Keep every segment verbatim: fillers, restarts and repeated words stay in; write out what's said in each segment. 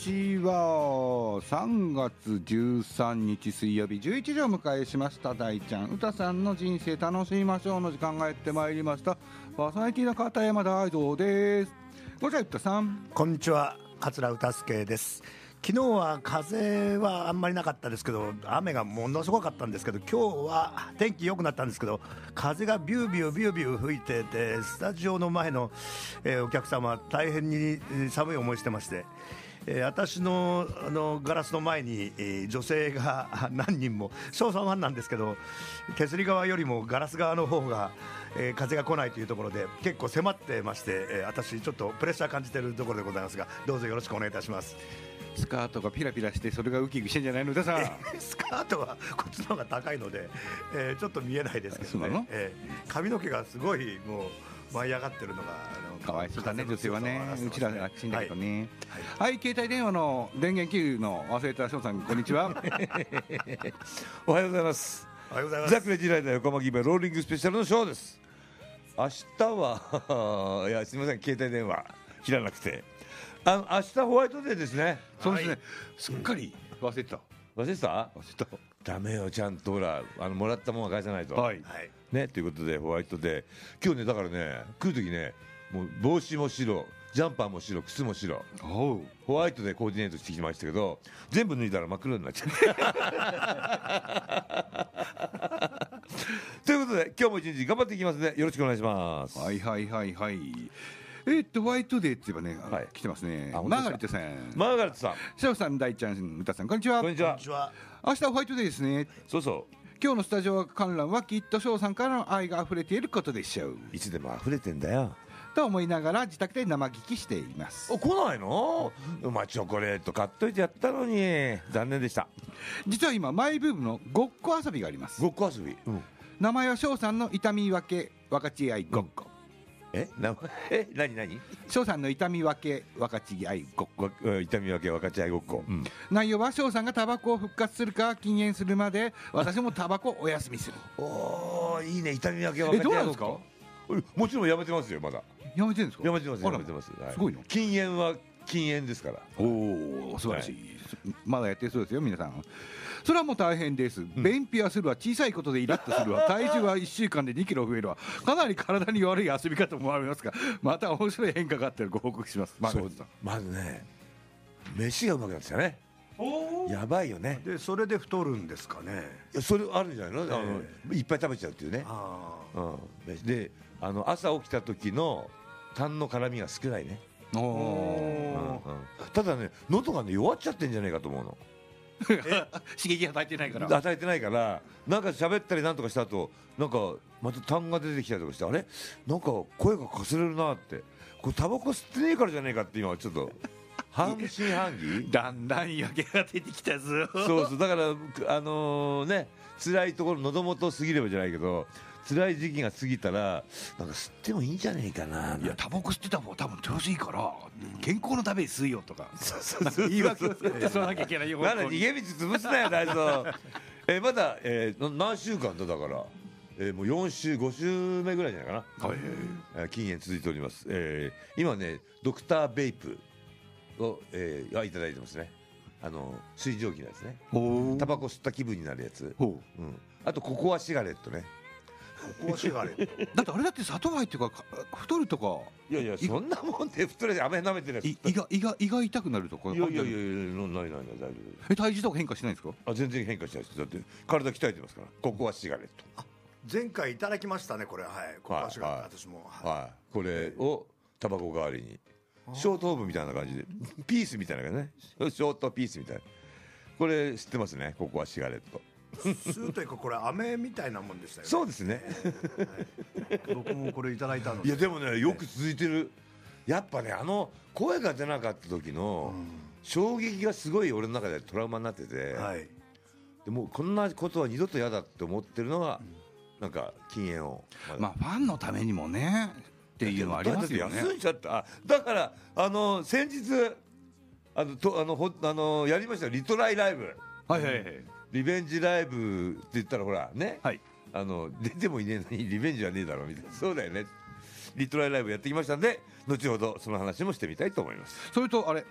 ちは。さんがつじゅうさんにち水曜日じゅういちじを迎えしました。大ちゃん歌さんの人生楽しみましょうの時間がやってまいりました。パーソナリティの片山大道です。こんにちは歌さん。 こんにちは、桂歌助です。昨日は風はあんまりなかったですけど、雨がものすごかったんですけど、今日は天気良くなったんですけど、風がビュービュービュービュー吹いてて、スタジオの前の、えー、お客様大変に寒い思いしてまして、えー、私 の, あのガラスの前に、えー、女性が何人も、翔さんファンなんですけど、手すり側よりもガラス側の方が、えー、風が来ないというところで結構迫ってまして、えー、私ちょっとプレッシャー感じているところでございますが、どうぞよろしくお願いいたします。 スカートがピラピラしてそれがウキウキしてんじゃないの歌さん。 スカートはこっちの方が高いので、えー、ちょっと見えないですけどね、えー、髪の毛がすごいもう舞い上がってるのがかわいそうだね、女性はね。うちらは楽ちんだけどね。 はい、 はいはい、携帯電話の電源切るの忘れた翔さん、こんにちは。 おはようございます。 おはようございます。 ザクレジライダー横浜ギベローリングスペシャルのショーです。明日はいやすみません、携帯電話切らなくて、あの明日ホワイトデーですね。 そうですね、すっかり忘れてた。 忘れてた？ 忘れた。 ダメよ、ちゃんとほらあのもらったものは返さないと。 はいね、ということでホワイトデー、今日ねだからね来る時ね、もう帽子も白、ジャンパーも白、靴も白、 おうホワイトでコーディネートしてきましたけど、全部脱いだら真っ黒になっちゃったということで今日も一日頑張っていきますね。よろしくお願いします。 はいはいはいはい。えー、っとホワイトデーって言えばね、はい、来てますね。マーガレットさん。 マーガレットさん、 シャフさん、大ちゃん、歌さん、こんにちは。 こんにちは。 明日ホワイトデーですね。 そうそう。 今日のスタジオ観覧はきっと翔さんからの愛が溢れていることでしょう。 いつでも溢れてんだよと思いながら自宅で生聞きしています。 お、来ないの？うまチョコレート買っといてやったのに残念でした。 実は今マイブームのごっこ遊びがあります。 ごっこ遊び、うん、 名前は翔さんの痛み分け分かち合いごっこ、 うん、え名前え何何翔さんの痛み分け分かち合いごっこ、 痛み分け分かち合いごっこ、うん、 内容は翔さんがタバコを復活するか禁煙するまで私もタバコをお休みする。 おー、いいね、痛み分け分かち合いごっこ。もちろんやめてますよ。まだやめてるんですか？ やめてます、やめてます、はい、 すごいの。 禁煙は禁煙ですから。 おお、素晴らしい、はい、まだやってるそうですよ皆さん。それはもう大変です、うん、便秘はするわ、小さいことでイラッとするわ、体重はいっしゅうかんでにキロ増えるわ、かなり体に悪い遊び方もありますが、また面白い変化があったらご報告します。まずまずね、飯がうまくなってきたね。やばいよね。 でそれで太るんですかね。 いや、それあるんじゃないの、えー、あのいっぱい食べちゃうっていうね。あ、うん、であの朝起きた時の痰の絡みが少ないね。お、うんうん、ただね、喉がね弱っちゃってんじゃないかと思うの。 刺激与えてないから与えてないから、なんか喋ったりなんとかした後、なんかまた痰が出てきたりとかして、あれなんか声がかすれるなって、これタバコ吸ってねえからじゃねえかって今ちょっと半信半疑だんだん焼けが出てきたぞ。 そうそう、だからあのー、ね、辛いところ喉元過ぎればじゃないけど、辛い時期が過ぎたらなんか吸ってもいいんじゃねえかな。 いや、タバコ吸ってた方が多分調子いいから健康のために吸いよとか言い訳を作って吸わなきゃいけないよ。 まだ逃げ道潰すなよ大蔵。えまだ、えー、何週間だだから、えー、もうよん週ご週目ぐらいじゃないかな、はい、えー、禁煙続いております、えー、今ねドクターベイプを、えー、いただいてますね。あの水蒸気のやつね。タバコ吸った気分になるやつ、うん、あとココアシガレットね。 ココアシガレットだってあれだって砂糖入ってるから太るとか。 いやいや、そんなもんで太るで飴舐めてるやつ、 胃が胃が胃が痛くなるとか。 いやいやいやいや、ないないない、大丈夫。 え、体重とか変化しないんですか？ あ、全然変化しないです。だって体鍛えてますから。ココアシガレット。 あ、前回いただきましたねこれ。はい、ココアシガレット、はい、私も、 はいはい、これをタバコ代わりにショートオーブみたいな感じでピースみたいな感じね。ショートピースみたいな、これ知ってますね、ココアシガレット。 スーというかこれ飴みたいなもんでしたよね。 そうですね、 はい、僕もこれいただいたので。 いやでもね、よく続いてる。やっぱね、あの声が出なかった時の衝撃がすごい俺の中でトラウマになってて、はい、でもうこんなことは二度と嫌だって思ってるのは、うん、なんか禁煙を、 まあファンのためにもねっていうのはありますよね。 休んじゃった。だからあの先日あのとあのほあのやりましたよ、リトライライブ。 はいはいはい、 リベンジライブって言ったらほらね、はい、あの出てもいねえのにリベンジはねえだろみたいな。そうだよね、リトライライブやってきましたんで、後ほどその話もしてみたいと思います。 それとあれ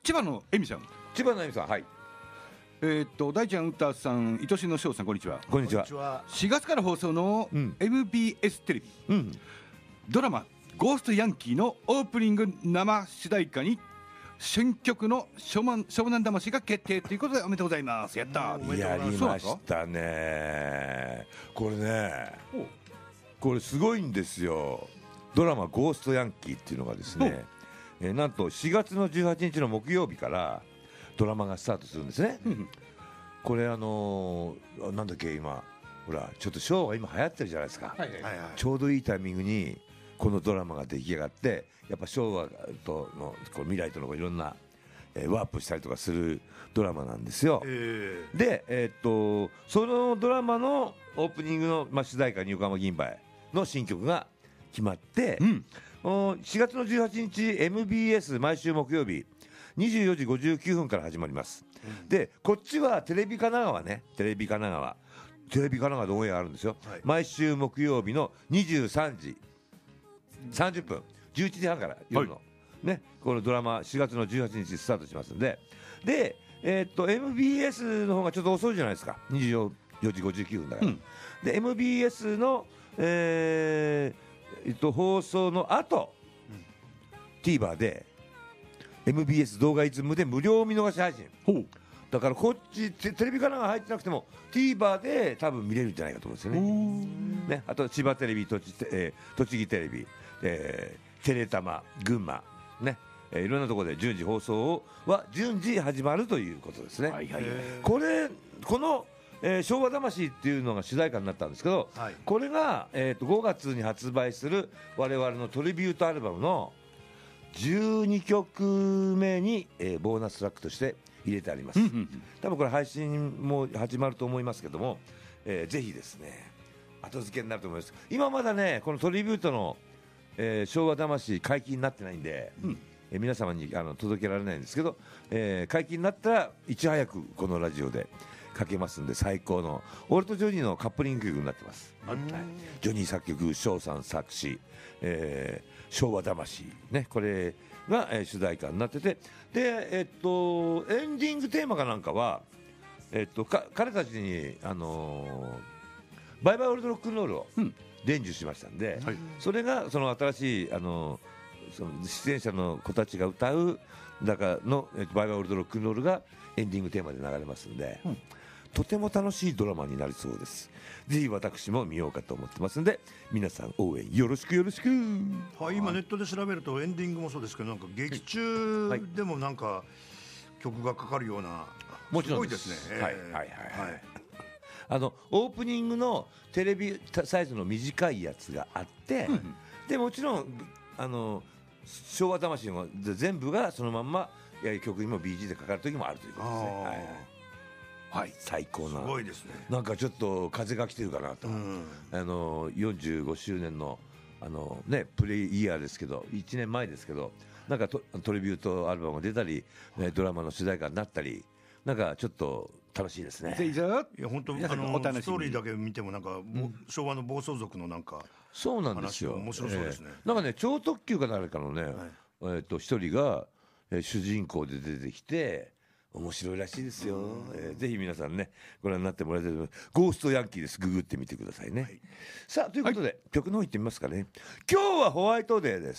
千葉の恵美さん、 千葉の恵美さん、はい、 えー、っと大ちゃん歌さん、愛しの翔さん、こんにちは。 こんにちは。 しがつから放送のうんエムビーエス テレビ、 うん、 ドラマゴーストヤンキーのオープニング生主題歌に選曲の湘南湘南魂が決定ということで、おめでとうございます。やったー。 やりましたね。これね、これすごいんですよ。ドラマゴーストヤンキーっていうのがですね、えー、なんとしがつのじゅうはちにちの木曜日からドラマがスタートするんですね。これあのー、なんだっけ、今ほらちょっとショーが今流行ってるじゃないですか、はいはいはい、ちょうどいいタイミングにこのドラマが出来上がって、やっぱ昭和とのこう未来とのいろんな、えー、ワープしたりとかするドラマなんですよ。えー、で、えー、っとそのドラマのオープニングの、まあ、主題歌に横浜銀杯の新曲が決まって、うん、しがつのじゅうはちにち エムビーエス 毎週木曜日にじゅうよじごじゅうきゅうふんから始まります、うん、でこっちはテレビ神奈川ね、テレビ神奈川テレビ神奈川でオンエアあるんですよ、はい、毎週木曜日のにじゅうさんじさんじゅっぷん、じゅういちじはんから夜の、はい、ね、このドラマしがつのじゅうはちにちスタートしますんで、で、えー、っと エムビーエス の方がちょっと遅いじゃないですか、にじゅうよじごじゅうきゅうふんだから、うん、で エムビーエス の、えーえっと、放送の後、うん、TVer で エムビーエス 動画イズムで無料見逃し配信、ほうだからこっちテレビ神奈川入ってなくても TVer で多分見れるんじゃないかと思うんですよ ね, ねあと千葉テレビ、栃、えー、栃木テレビ、えー、テレタマ、群馬ね、えー、いろんなところで順次放送は順次始まるということですね、はいはい、これこの、えー、昭和魂っていうのが主題歌になったんですけど、はい、これが、えー、とごがつに発売する我々のトリビュートアルバムのじゅうにきょくめに、えー、ボーナストラックとして入れてあります。多分これ配信も始まると思いますけども、えー、ぜひですね後付けになると思います。今まだねこのトリビュートの、えー、昭和魂解禁になってないんで、うん、えー、皆様にあの届けられないんですけど、えー、解禁になったらいち早くこのラジオでかけますんで、最高の俺とジョニーのカップリング曲になってます。はい、ジョニー作曲、翔さん作詞、えー、昭和魂ね、これが、えー、主題歌になってて、で、えっとエンディングテーマかなんかは、えっとか彼たちに、あのー、バイバイオールドロックンロールを伝授しましたんで、うん、はい、それがその新しい、あのー、その出演者の子たちが歌うだからの、えっと、バイバイオールドロックンロールがエンディングテーマで流れますんで、うん、とても楽しいドラマになりそうです。ぜひ私も見ようかと思ってますんで、皆さん応援よろしくよろしく。 はい、今ネットで調べるとエンディングもそうですけど、なんか劇中でもなんか曲がかかるような、 もちろんですね。はいはいはいはい。あのオープニングのテレビサイズの短いやつがあって、うん、でもちろんあの昭和魂の全部がそのまんま曲にも ビージー でかかる時もあるということですね。はいはい、最高な、 すごいですね。 なんかちょっと風が来てるかなと、うん、あのよんじゅうごしゅうねんのあのねプレイイヤーですけど、いちねんまえですけど、なんか ト, トリビュートアルバムが出たり、ドラマの主題歌になったり、なんかちょっと楽しいですね。 いや本当あのストーリーだけ見てもなんか、うん、昭和の暴走族のなんかそうなんですよ。 面白そうですね。 えー、なんかね超特急か誰かのね、はい、えー、と一人が、えー、主人公で出てきて。面白いらしいですよ、えー、ぜひ皆さんねご覧になってもらいたいと思います。ゴーストヤンキーです。ググってみてくださいね、はい、さあということで、はい、曲の方行ってみますかね。今日はホワイトデーです。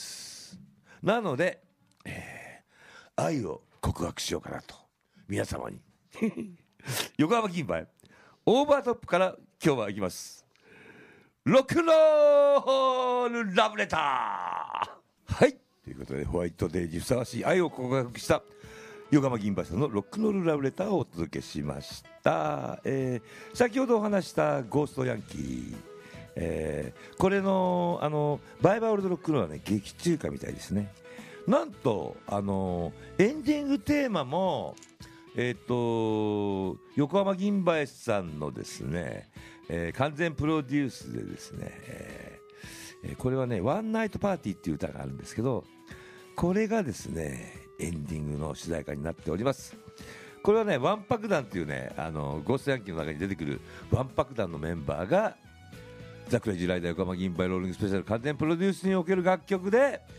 なので、えー、愛を告白しようかなと皆様に横浜銀杯オーバートップから今日は行きます。ロックンロールラブレター。はいということでホワイトデーにふさわしい愛を告白した横浜銀杯さんのロックンロールラブレターをお届けしました、えー、先ほどお話したゴーストヤンキー、えー、これのあのバイバイオールドロックンロールはね劇中歌みたいですね。なんとあのエンディングテーマもえっ、ー、と横浜銀杯さんのですね、えー、完全プロデュースでですね、えー、これはねワンナイトパーティーっていう歌があるんですけど、これがですねエンディングの主題歌になっております。これはねワンパク団っていうねあのゴーストヤンキーの中に出てくるワンパク団のメンバーがザ・クレイジーライダー横浜銀杯ローリングスペシャル完全プロデュースにおける楽曲で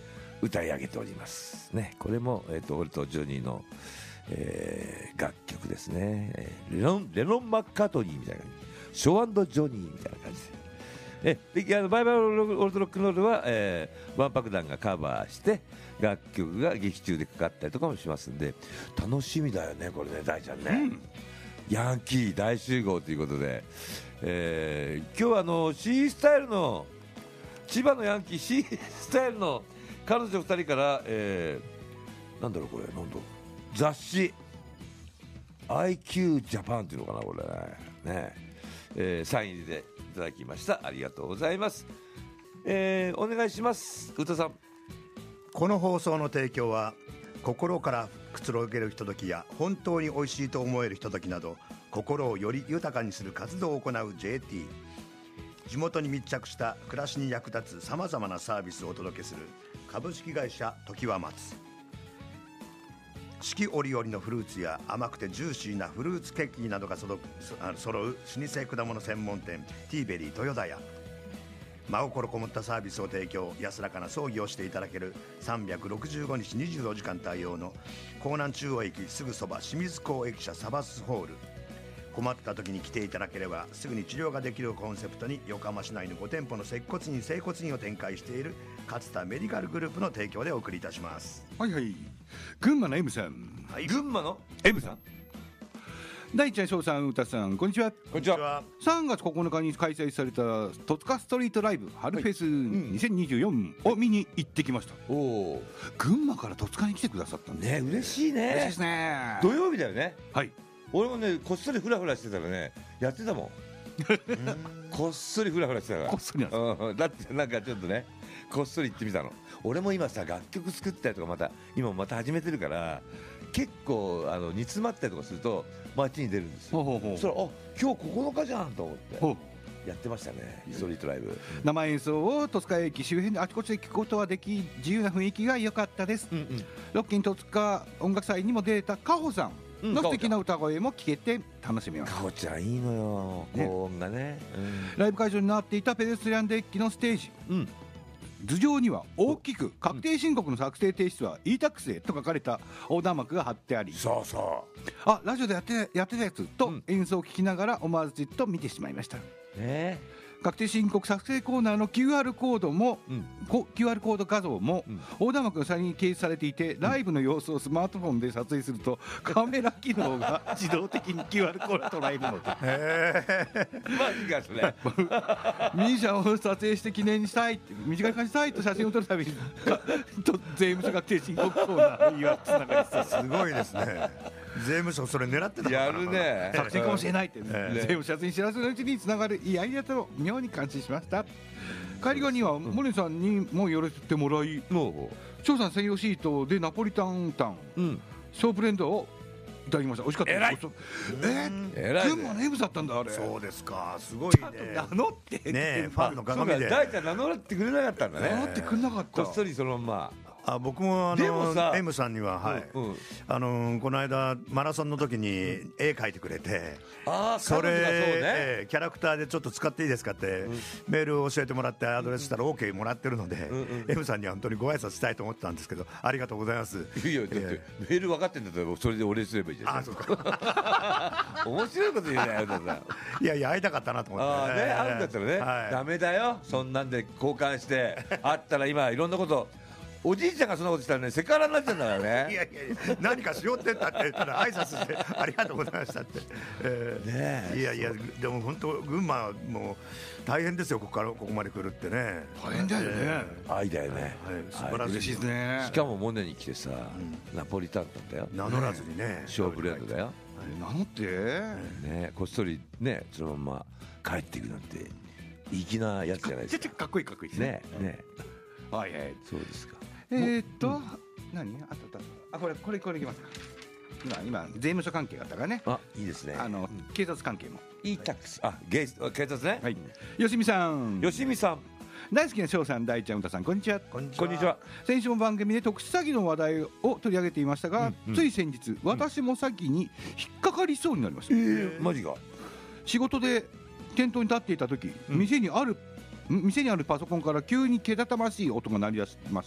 歌い上げておりますね。これも、えー、と俺とジョニーの、えー楽曲ですね、えーレノンレノン・マッカートニーみたいな感じ、ショー&ジョニーみたいな感じで、えであのバイバイオールドロックンロールは、えー、ワンパク団がカバーして楽曲が劇中でかかったりとかもしますんで、楽しみだよねこれね、大ちゃんね、うん、ヤンキー大集合ということで、えー、今日はあの C スタイルの千葉のヤンキー C スタイルの彼女ふたりから、えー、なんだろうこれ、なんだろう、雑誌 アイキュー ジャパンっていうのかなこれね、えー、サイン入れていただきました。ありがとうございます、えー、お願いします宇多さん。 この放送の提供は心からくつろげるひとときや本当に美味しいと思えるひとときなど心をより豊かにする活動を行う ジェーティー、 地元に密着した暮らしに役立つさまざまなサービスをお届けする株式会社常盤松、四季折々のフルーツや甘くてジューシーなフルーツケーキなどが揃う老舗果物専門店ティーベリー豊田屋、真心こもったサービスを提供、安らかな葬儀をしていただけるさんびゃくろくじゅうごにちにじゅうよじかん対応の江南中央駅すぐそば清水港駅舎サバスホール、困った時に来ていただければすぐに治療ができるコンセプトに横浜市内のご店舗の接骨院整骨院を展開している勝田メディカルグループの提供でお送りいたします。 はいはい、群馬の M さん、 はい、群馬の M さん、大ちゃん、翔さん、歌さん、こんにちは。 こんにちは。 さんがつここのかに開催された戸塚ストリートライブ春フェスにせんにじゅうよんを見に行ってきました。 おお、 群馬から戸塚に来てくださったんですね。嬉しいね。 嬉しいですね。 土曜日だよね。 はい。 俺もね、こっそりフラフラしてたらね、やってたもん。こっそりフラフラしてたから。 こっそりなんですか。 うん、だってなんかちょっとね、こっそり行ってみたの。俺も今さ、楽曲作ったりとかまた今また始めてるから、結構あの煮詰まったりとかすると街に出るんですよ。 ほうほうほう。 そしたら、あ、今日ここのかじゃんと思ってほうやってましたね、ストリートライブ。 生演奏を戸塚駅周辺であちこちで聞くことはでき、自由な雰囲気が良かったです。うんうん、ロッキン戸塚音楽祭にも出たカホさんの素敵な歌声も聞けて楽しみました。 カホちゃんいいのよ、高音がね。うん、 ライブ会場になっていたペデストリアンデッキのステージ、うん、頭上には大きく確定申告の作成提出は イータックス へと書かれた横断幕が貼ってあり、 そうそう、 あ、ラジオでやってやってたやつと演奏を聞きながら思わずじっと見てしまいました。 ね、 確定申告作成コーナーの キューアール コードも、うん、キューアール コード画像も、うん、横断幕の下に掲示されていて、ライブの様子をスマートフォンで撮影するとカメラ機能が自動的に キューアール コードを捉えるので、 へー、マジかそれ。 ミュージシャンを撮影して記念にしたい、短い感じしたいと写真を撮るたびにと税務署確定申告コーナーにはつながりそう。 すごいですね。税務署それ狙ってたのかな。 やるね。 作戦かもしれないって、ね、えー、税務署に知らずのうちにつながるいいアイデアと妙に感心しました。帰り際にはモネさんにも寄らせてもらい、翔さん専用シートでナポリタンタン、うん、ショーブレンドをいただきました。美味しかったです。 えらい、 えー、群馬の M だったんだあれ。 そうですか、すごいね。 名乗ってね、ファンの鏡で。 大ちゃん名乗ってくれなかったんだね。 名乗ってくれなかった。 こっそりそのまま。 あ、僕もあの M さんには、はい、 うんうん、 あのこの間マラソンの時に絵描いてくれて、 あ、 それ、 ね、 えー、キャラクターでちょっと使っていいですかって、うん、メールを教えてもらってアドレスしたら OK もらってるので、うんうん、M さんには本当にご挨拶したいと思ってたんですけど、ありがとうございます。 いやいや、だってメール分かってんだったらそれでお礼すればいいじゃん。 あ、そうか。 面白いこと言うね、 いやいや、会いたかったなと思って、ね、 あ、ね、会うんだったらね、はい、ダメだよ、そんなんで交換して会ったら今いろんなことおじいちゃんがそんなことしたらね、セクハラになっちゃうんだからね。 いやいやいや、何かしようって言ったって言ったら挨拶してありがとうございましたって、えー、ねえ、いやいや、でも本当群馬も大変ですよ、ここからここまで来るってね。 大変だよね、えー、愛だよね、はい、 素晴らしい、 嬉しいですね。 しかもモネに来てさ、うん、ナポリタンだったよ、 名乗らずにね、 ショーブレンドだよ、 名乗って、 ね、こっそりね、そのまま帰っていくなんて粋なやつじゃないですか。 かっこいいかっこいいですね。 ねね、 はいはい、 そうですか。 えー、っと、うん、何あったあ、これこれこれいきますか。今今税務署関係があったからね。 あ、いいですね。 あの、うん、警察関係もイータックス、あ、警察ね。 はい。よしみさん、 よしみさん、 大好きな翔さん、大ちゃん、うたさん、こんにちは。 こんにちは。 先週も番組で特殊詐欺の話題を取り上げていましたが、うんうん、つい先日私も詐欺に引っかかりそうになりました。 えー、マジか。 仕事で店頭に立っていた時、うん、店にある店にあるパソコンから急にけたたましい音が鳴り出しました。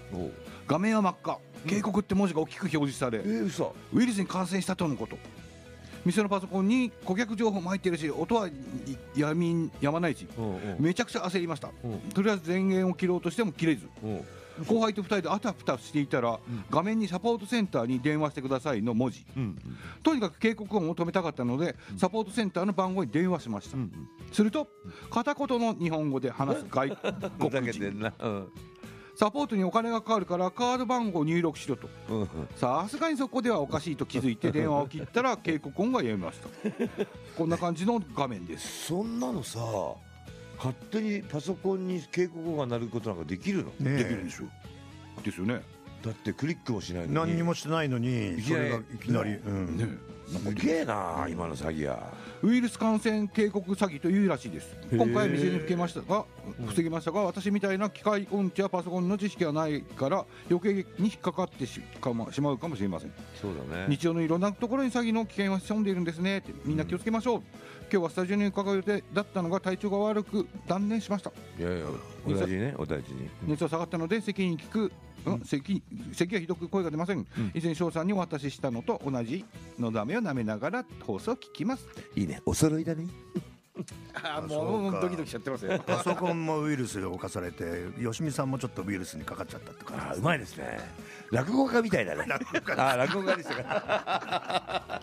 おう画面は真っ赤、警告って文字が大きく表示され、 えー、嘘ウイルスに感染したとのこと。店のパソコンに顧客情報も入ってるし、音はやみやまないし、 うんうんめちゃくちゃ焦りました。 うんとりあえず電源を切ろうとしても切れず、 うん後輩とふたりであたふたしていたら、画面にサポートセンターに電話してくださいの文字。 うんとにかく警告音を止めたかったので、サポートセンターの番号に電話しました。 うんすると片言の日本語で話す外ふざ国人。 けてんな。うんサポートにお金がかかるからカード番号を入力しろと。 うんさすがにそこではおかしいと気づいて電話を切ったら警告音がやみました。こんな感じの画面です。 そんなのさ、勝手にパソコンに警告音が鳴ることなんかできるの？ ねできるんですよ。ですよね。 だってクリックもしないのに。 何にもしてないのにそれがいきなり、うんねすげえな今の詐欺や。 ウイルス感染警告詐欺というらしいです。 へー今回は未然に防げましたが、防げましたが、私みたいな機械音痴やパソコンの知識がないから余計に引っかかってしかましまうかもしれません。 そうだね。 日常のいろんなところに詐欺の危険は潜んでいるんですねって、みんな気をつけましょう。今日はスタジオに伺う予定だったのが体調が悪く断念しました。 いやいや、お大事にね、お大事に。 熱は下がったので咳に聞く、うん、咳咳がひどく声が出ません。以前翔さんにお渡ししたのと同じのだめを舐めながら放送を聞きます。 いいね、お揃いだね。 あーそうかもうドキドキしちゃってますよ。 パソコンもウイルスで侵されて、吉見さんもちょっとウイルスにかかっちゃったって感じあ、うまいですね。落語家みたいだね。あ、落語家でしたか。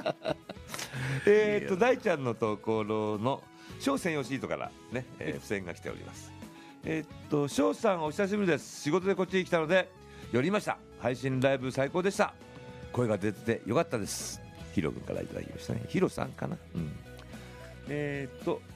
えっと大ちゃんのところの翔専用シートからね、えー、付箋が来ております。えっと翔さんお久しぶりです。仕事でこっちに来たので寄りました。配信ライブ最高でした。声が出ててよかったです。ヒロ君からいただきましたね。ヒロさんかな。うん、えー、っと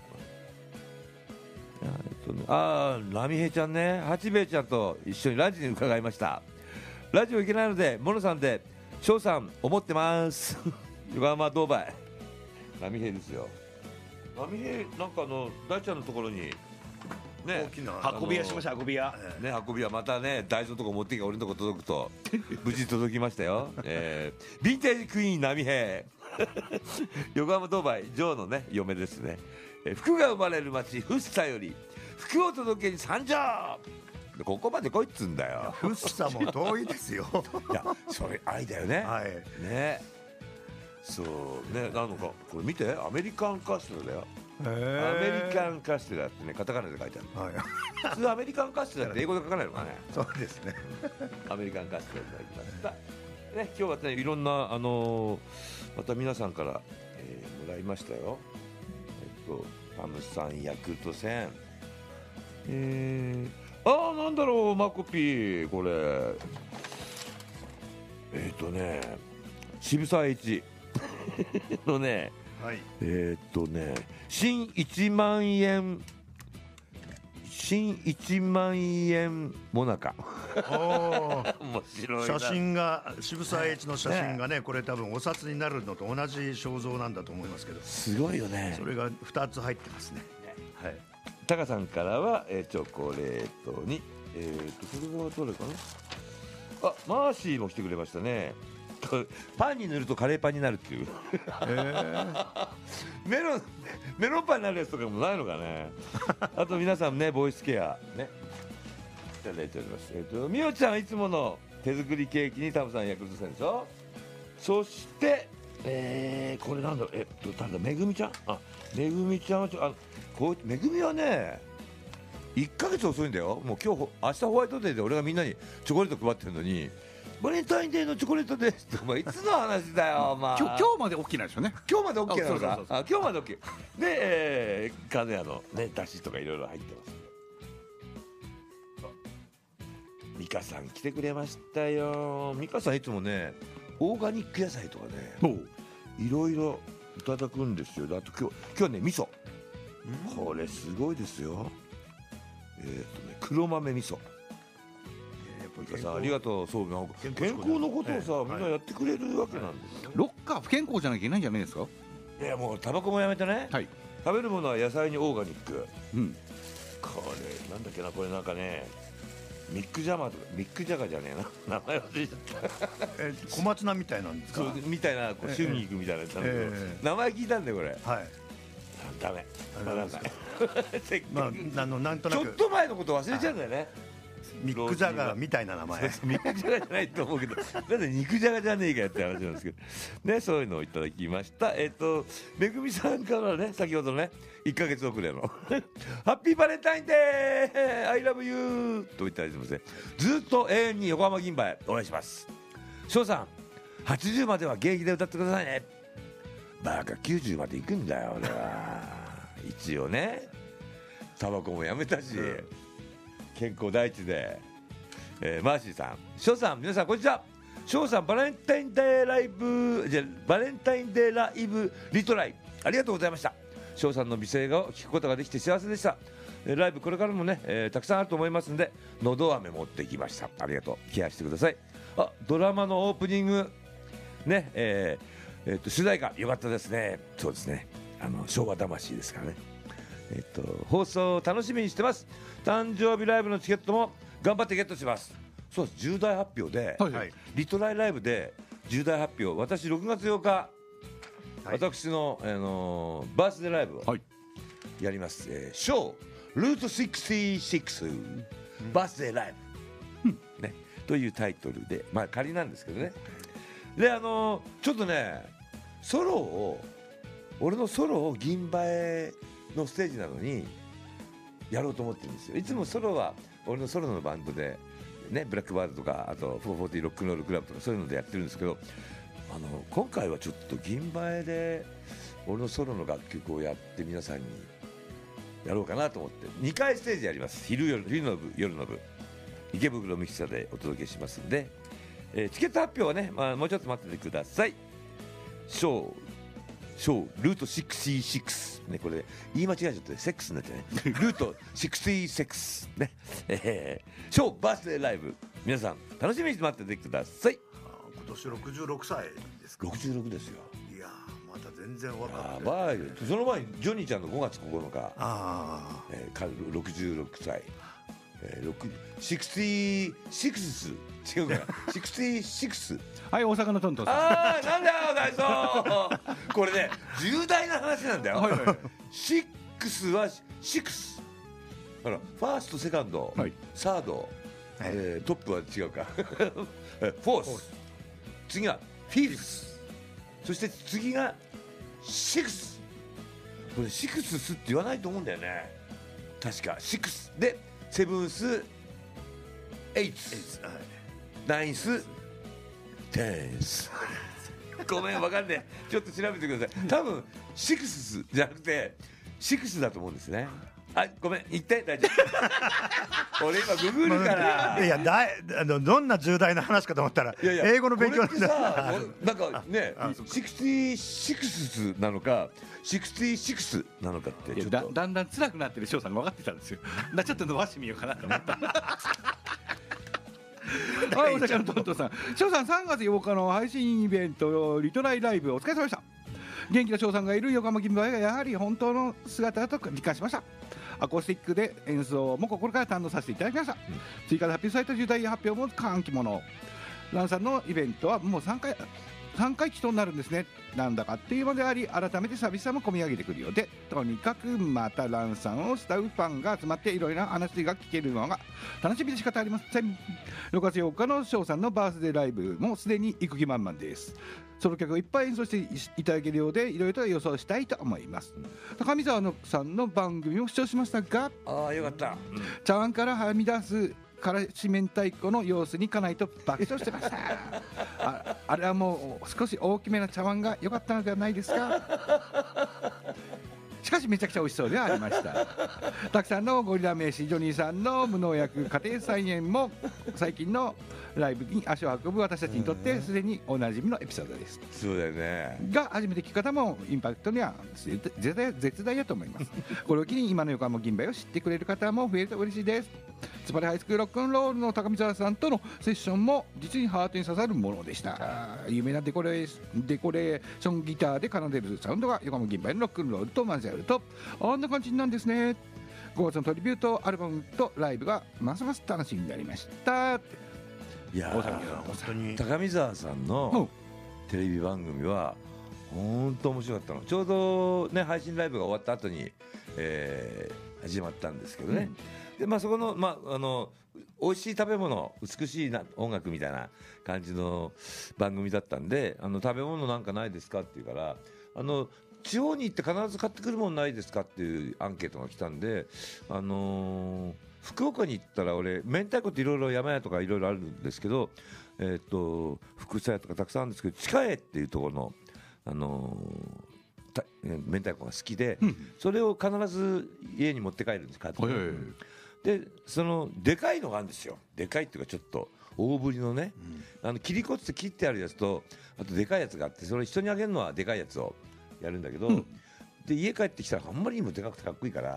あーラミヘちゃんね、八兵衛ちゃんと一緒にラジオに伺いました。ラジオ行けないのでモノさんで翔さん思ってます横浜ドーバイラミヘですよ。ラミヘなんかあの大ちゃんのところにね、 大きな運び屋しました運び屋。 ね、運びはまたね大豆のとこ持ってきて俺のとこ届くと無事届きましたよ、えー、ヴィンテージクイーン波平横浜東梅女王のね嫁ですね、えー、福が生まれる町福生より福を届けに参上。ここまで来いっつんだよ。 福生も遠いですよいやそれ愛だよね、 はいね、そうね、なのかこれ見てアメリカンカステラだよ。アメリカンカステラってねカタカナで書いてある。 はい、 普通アメリカンカステラって英語で書かないのかね。 そうですねアメリカンカステラいただきました。ね、今日はねいろんなあのー、また皆さんから、えー、もらいましたよ。えっとタムさんヤクルトせん、えー、あーなんだろうマコピーこれえっとね渋沢栄一のねはいえっとね新いちまん円新いちまん円もなか面白いな。 写真が渋沢栄一の写真がねこれ多分お札になるのと同じ肖像なんだと思いますけど、 すごいよね。 それがふたつ入ってますね。 はい、タカさんからは、えー、チョコレートにえー、とそれはどれかなあ、マーシーも来てくれましたね。パンに塗るとカレーパンになるっていうメロンメロンパンになるやつとかもないのかねあと皆さんねボイスケアねいただいております。えっ、ー、とみおちゃんいつもの手作りケーキにタムさんヤクルトせんでしょ。そしてえー、これなんだえっとなんだめぐみちゃんあめぐみちゃんはちょあこうめぐみはねいっかげつ遅いんだよ。もう今日明日ホワイトデーで俺がみんなにチョコレート配ってるのにバレンタインデーのチョコレートですってお前いつの話だよお前今日今日まで大きいなんですよね。 今日まで OK なのか。 そうそうそうそうあ今日まで OK で、えー、カネヤのねだしとかいろいろ入ってます。ミカさん来てくれましたよ。ミカさんいつもねオーガニック野菜とかねいろいろいただくんですよ。あと今日今日はね味噌、うん、これすごいですよ。えーとね、黒豆味噌。ミカさんありがとう。そうなんか健康のことをさ、えー、みんなやってくれるわけなんですよ、ね。 ロッカー不健康じゃなきゃいけないんじゃないですか。 いやもうタバコもやめてね、はい、食べるものは野菜にオーガニック、うん、これなんだっけなこれなんかねミックジャマとかミックジャガじゃねえな名前忘れちゃったえ小松菜みたいなんですか。 そうみたいなこう春菊みたいなやつなんだけど、えー、名前聞いたんだよこれ。はいダメ分かんないまああのなんとなくちょっと前のこと忘れちゃうんだよね、 ミック・ジャガーみたいな名前。 そうそうミック・ジャガーじゃないと思うけどなんで肉じゃがじゃねえかよって話なんですけどね、そういうのをいただきました。えっ、とめぐみさんからね、先ほどねいっかげつ遅れのハッピーバレンタインデー I love you といただいてますね。ずっと永遠に横浜銀馬へ応援します。翔さんはちじゅうまでは現役で歌ってくださいね。バカきゅうじゅうまで行くんだよ俺は一応ね、タバコもやめたし、うん、健康第一で、えー、マーシーさん、翔さん皆さんこんにちは。翔さんバレンタインデーライブじゃバレンタインデーライブリトライありがとうございました。翔さんの美声を聞くことができて幸せでした。ライブこれからもね、えー、たくさんあると思いますんで、のど飴持ってきました。ありがとう、ケアしてください。あ、ドラマのオープニングね、えーえー、と取材が良かったですね。そうですね、あの昭和魂ですからね。えー、と放送を楽しみにしてます。誕生日ライブのチケットも頑張ってゲットします。そうです、重大発表で、はい、リトライライブで重大発表、私ろくがつようか、はい、私の、あのー、バースデーライブをやります、はい、えー、ショールートろくじゅうろく、うん、バースデーライブ、うんね、というタイトルで、まあ仮なんですけどね。で、あのー、ちょっとねソロを俺のソロを銀馬へのステージなのにやろうと思ってるんですよ。いつもソロは俺のソロのバンドで、ね、ブラックバードとかあとフォーフォーティーロックンロールクラブとかそういうのでやってるんですけど、あの今回はちょっと銀馬へで俺のソロの楽曲をやって皆さんにやろうかなと思ってにかいステージやります。昼夜昼の部夜の部池袋ミキサーでお届けしますんで、えー、チケット発表はね、まあ、もうちょっと待っててください。ショーショールートろくじゅうろく、ね、これ言い間違えちゃってセックスになっちゃうねルートろくじゅうろくね、えー、ショーバースデーライブ皆さん楽しみに待っててください。 今年ろくじゅうろくさいですか。 ろくじゅうろくですよ。 いやまた全然若くて、 やばいよ。その前にジョニーちゃんのごがつここのか、 あ、 えー、ろくじゅうろくさい、えー、ろくじゅうろくス違うかなろくじゅうろくはい大阪のトントンさん、 あーなんだよ大将これね重大な話なんだよ。はいはい、ろくはろくほらファーストセカンド、はい、サード、はい、えー、トップは違うかフォース、次がフィフス、そして次がシックス。これシックスって言わないと思うんだよね確か。シックスでセブンスエイツナインステンスごめんわかんねえ、ちょっと調べてください。多分シックスじゃなくてシックスだと思うんですね。あ、ごめん言って大丈夫俺今ググるから、 いやだいあのどんな重大な話かと思ったら、いやいや英語の勉強なんだ。なんかねろくじゅうろくなのかろくじゅうろくなのかってちょっとだ, だんだん辛くなってる翔さんが分かってたんですよだちょっと伸ばしてみようかなと思ったはい、大阪のトントンさん、翔さんさんがつようかの配信イベントリトライライブお疲れ様でした。元気な翔さんがいる横浜銀馬がやはり本当の姿だと実感しました。アコースティックで演奏も心から堪能させていただきました、うん、追加で発表された重大発表も歓喜もの。ランさんのイベントはもうさんかいさんかい忌となるんですね。なんだかっていうのであり改めて寂しさも込み上げてくるようで、とにかくまたランさんを慕うファンが集まっていろいろな話が聞けるのが楽しみで仕方ありません。ろくがつようかの翔さんのバースデーライブもすでに行く気満々です。ソロ曲をいっぱい演奏していただけるようでいろいろと予想したいと思います。高見沢のさんの番組を視聴しましたが、 ああよかった、うん、 茶碗からはみ出すからし明太子の様子にかないと爆笑してましたあ, あれはもう少し大きめな茶碗が良かったのではないですか。しかしめちゃくちゃ美味しそうではありましたたくさんのゴリラ名詞ジョニーさんの無農薬家庭菜園も最近のライブに足を運ぶ私たちにとってすでにおなじみのエピソードです。 そうだよね。 が初めて聞く方もインパクトには絶大絶大だと思いますこれを機に今の横浜銀馬を知ってくれる方も増えると嬉しいです。つばりハイスクールロックンロールの高見沢さんとのセッションも実にハートに刺さるものでした。有名なデコレーデコレーションギターで奏でるサウンドが横浜銀馬のロックンロールと混ぜ合うとあんな感じなんですね。ごがつのトリビュートアルバムとライブがますます楽しみになりました。 いや本当に高見沢さんのテレビ番組は本当面白かったの。ちょうどね配信ライブが終わった後に、えー、始まったんですけどね、うん、でまあそこのまああの美味しい食べ物美しいな音楽みたいな感じの番組だったんで、あの食べ物なんかないですかって言うから、あの地方に行って必ず買ってくるものないですかっていうアンケートが来たんで、あのー、福岡に行ったら俺明太子っていろいろ山屋とかいろいろあるんですけど、えー、と福生屋とかたくさんあるんですけど、地下栄っていうところの、あのー明太子が好きで、うん、それを必ず家に持って帰るんです、買って、でそのでかいのがあるんですよ。でかいっていうかちょっと大ぶりのね、うん、あの切りこって切ってあるやつと、あとでかいやつがあって、それ人にあげるのはでかいやつをやるんだけど、うん、で家帰ってきたらあんまりにもでかくてかっこいいから、うん、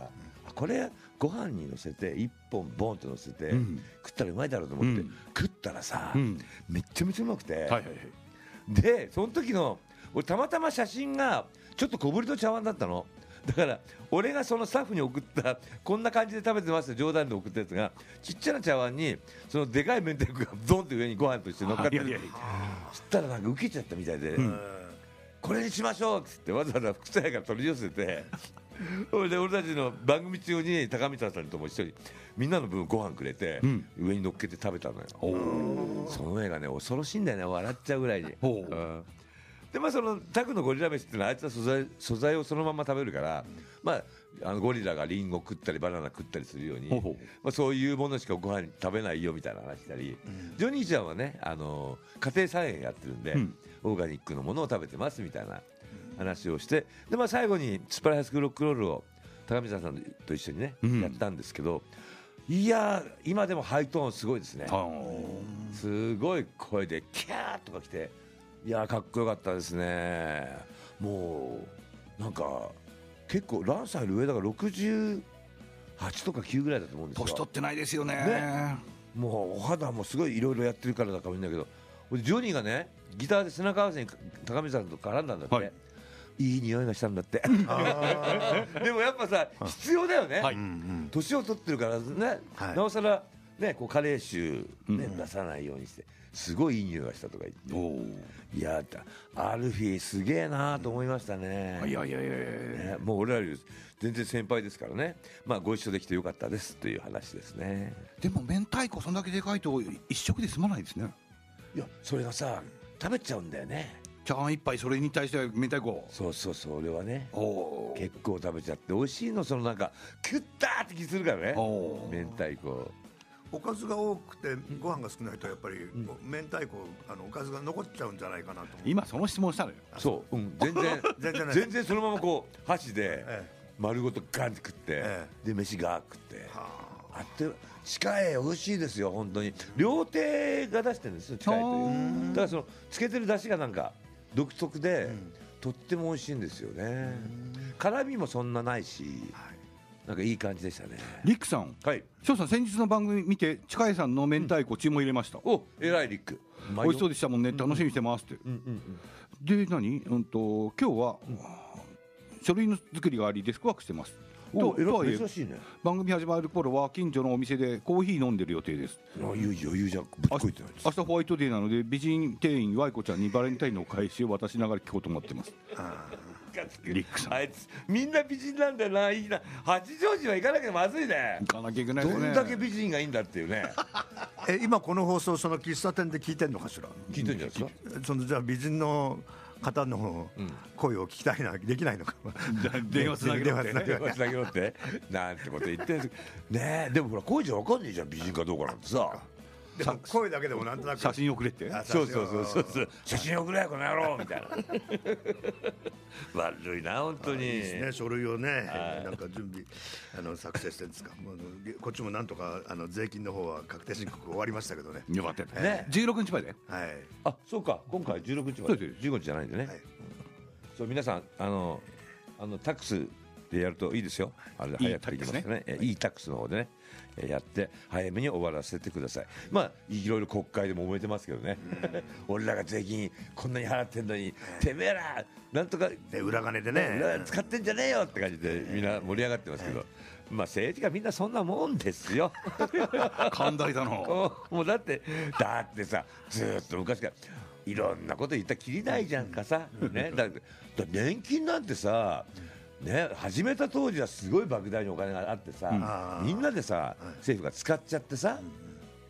これご飯にのせていっぽんボンとのせて、うん、食ったらうまいだろうと思って、うん、食ったらさ、うん、めっちゃめちゃうまくて、はいはいはい、でその時の俺たまたま写真がちょっと小ぶりの茶碗だったの。だから俺がそのスタッフに送ったこんな感じで食べてますって冗談で送ったやつが、ちっちゃな茶碗にそのでかい明太子がドンって上にご飯として乗っかってる。そしたらなんか受けちゃったみたいで、うん、これにしましょうっつってわざわざ福生屋から取り寄せてそれで俺たちの番組中に高見沢さんとも一緒にみんなの分ご飯くれて、うん、上に乗っけて食べたのよ。その絵がね恐ろしいんだよね、笑っちゃうぐらいに。でまあ、そのタクのゴリラ飯っていうのはあいつは素材、素材をそのまま食べるから、まあ、あのゴリラがリンゴ食ったりバナナ食ったりするように、ほうほう、まあ、そういうものしかご飯食べないよみたいな話したり、うん、ジョニーちゃんはね、あの家庭菜園やってるんで、うん、オーガニックのものを食べてますみたいな話をして、で、まあ、最後にスパライスクロックロールを高見沢さんと一緒にね、うん、やったんですけど、いや今でもハイトーンすごいですね。すごい声でキャーとか来て、いやかっこよかったですね。もうなんか結構何歳の上だからろくじゅうはちとかきゅうぐらいだと思うんですよ。 年取ってないですよ ね, ね。もうお肌もすごいいろいろやってるからだかもしれないけど、ジョニーがねギターで背中合わせに高見さんと絡んだんだって、はい、いい匂いがしたんだってでもやっぱさ必要だよね、はい、年を取ってるからね、はい、なおさらねこう加齢臭、ね、うん、出さないようにしてすごいいい匂いがしたとか言って、いやアルフィーすげえなと思いましたね。 いやいやいやいや、 ね、もう俺らより全然先輩ですからね、まあ、ご一緒できてよかったですという話ですね。 でも明太子そんだけでかいと一食で済まないですね。 いやそれがさ食べちゃうんだよね。 茶碗一杯それに対して明太子、 そうそうそう、俺はね結構食べちゃって美味しいの、そのなんかキュッターって気するからね明太子。 おかずが多くてご飯が少ないとやっぱり、うん、明太子あのおかずが残っちゃうんじゃないかなと思う。 今その質問したのよ。 そう、うん、全然全然全然そのままこう箸で丸ごとガンって食って、ええ、で飯が食って、はあ、あって近い美味しいですよ本当に。料亭が出してるんですよ近いという。だからそのつけてる出汁がなんか独特で、うん、とっても美味しいんですよね。辛みもそんなないし、はい、なんかいい感じでしたね。 リックさん、はい、翔さん先日の番組見て近井さんの明太子注文入れました、 うん、お偉いリック、 美味しそうでしたもんね、楽しみにしてますって、うんうんうん、で何、うん、と今日は、うん、書類の作りがありデスクワークしてます。 ととはいえ珍しいね。 番組始まる頃は近所のお店でコーヒー飲んでる予定です。 ああ、いいじゃんいいじゃん、ぶっこいてないです。 明日ホワイトデーなので美人店員ワイコちゃんにバレンタインのお返しを渡しながら聞こうと思ってます。リックさん、 あいつみんな美人なんだよな。いいな、八丈島行かなきゃまずいね。 行かなきゃいけないですね。 どんだけ美人がいいんだっていうねえ今この放送その喫茶店で聞いてんのかしら。 聞いてんじゃないですか。 そのじゃあ美人の方の声を聞きたいな、できないのか電話つなげろって電話つなげろってなんてこと言ってるんですね。でもほら声じゃ分かんないじゃん美人かどうかなんてさ。 でも声だけでもなんとなく写真送れって。 そうそうそうそうそう、写真送れよこの野郎みたいな悪いな本当に。いいですね、書類をねなんか準備あの作成してるんですか。もうこっちもなんとかあの税金の方は確定申告終わりましたけどね。 よかったよね。じゅうろくにちまで。 はい。 あ、そうか、今回じゅうろくにちまで。じゅうごにちじゃないんでね。そう皆さんあのあのタックスでやるといいですよ。あれ早くできますね。いいタックスの方でねやって早めに終わらせてください。まあいろいろ国会でも揉めてますけどね俺らが税金こんなに払ってんのにてめえらなんとかで裏金でね使ってんじゃねえよって感じでみんな盛り上がってますけど、まあ政治家みんなそんなもんですよ寛大だなもうだってだってさずっと昔からいろんなこと言ったらきりないじゃんかさ、ね、だって年金なんてさね、始めた当時はすごい莫大にお金があってさ、うん、みんなでさ政府が使っちゃってさ、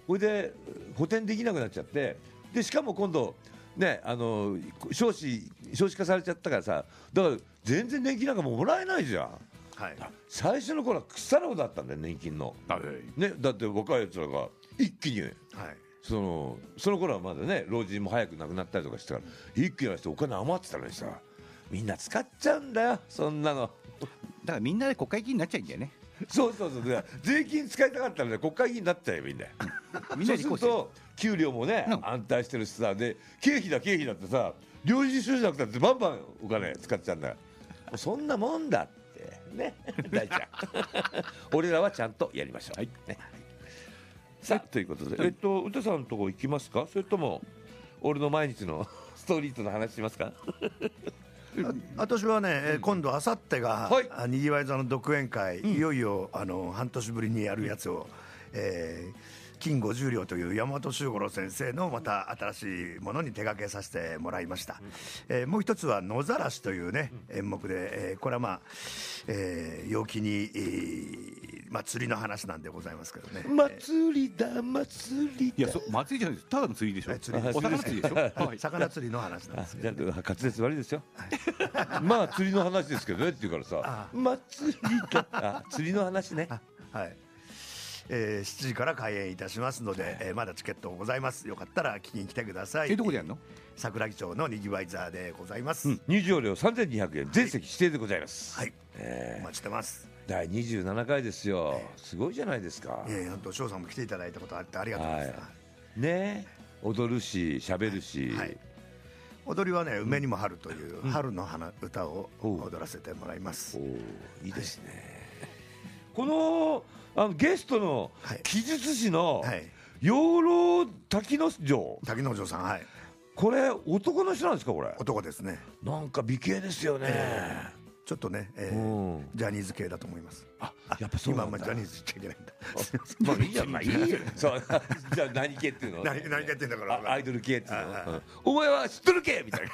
これで補填できなくなっちゃって、でしかも今度ね、あの少子少子化されちゃったからさ、だから全然年金なんかもうもらえないじゃん。 はい、 最初の頃は腐るほどだったんだよ年金の、 はいね、だって若いやつらが一気に、 はい、 そのその頃はまだね老人も早く亡くなったりとかしてから一気にしてお金余ってたのにさ、みんな使っちゃうんだよそんなの。 だからみんなで国会議員になっちゃうんだよね。 そうそうそう、だから税金使いたかったらね国会議員になっちゃえばいいんだよみんなそうですると給料もね、 うん、 安泰してるしさ、で経費だ経費だってさ、領事収入だってバンバンお金使っちゃうんだよ。そんなもんだってね大ちゃん俺らはちゃんとやりましょう、はいね、さあということで、えっと歌さんのとこ行きますか、それとも俺の毎日のストリートの話しますか私はね、えー今度あさってが、 はいあにぎわい座の独演会、いよいよあの半年ぶりにやるやつを、えー金ごじゅう両という山本周五郎先生のまた新しいものに手掛けさせてもらいました、えーもう一つは野ざらしというね演目で、えーこれはまあ、えー陽気に、えーまあ、釣りの話なんでございますけどね、 祭りだ祭りだ、 いやそ祭りじゃないです、ただの釣りでしょ、 はい釣りお魚釣りでしょ、はい魚釣りの話なんですけど、 じゃあ滑舌悪いですよまあ釣りの話ですけどねって言うからさ、祭りだ、あ釣りの話ね、 はい、えー、しちじから開演いたしますので、えーまだチケットございます。よかったら聞きに来てください。 えどこでやるの？ 桜木町のにぎわい座でございます、 うん、入場料さんぜんにひゃくえん、全席指定でございます。 はい、 えーお待ちしてます。 だいにじゅうななかいですよ、すごいじゃないですか。 いやいや、本当翔さんも来ていただいたことあってありがとうございます、 はい、ね、踊るし喋るし、 はい、踊りはね、梅にも春という春の花歌を踊らせてもらいます、 おいいですね、はい、このあのゲストの記述師の養老滝之丞、 滝之丞さん、はい、 これ男の人なんですか？これ男ですね。 なんか美形ですよね、 えーちょっとね、えー、ジャニーズ系だと思います。 あ、やっぱそうなんだ。 今はジャニーズ言っちゃいけないんだ。 まあいいや、まあいいよ。そう、じゃあ何系っていうの？ 何何系っていうんだから。 アイドル系っていうの。お前は知っとる系みたい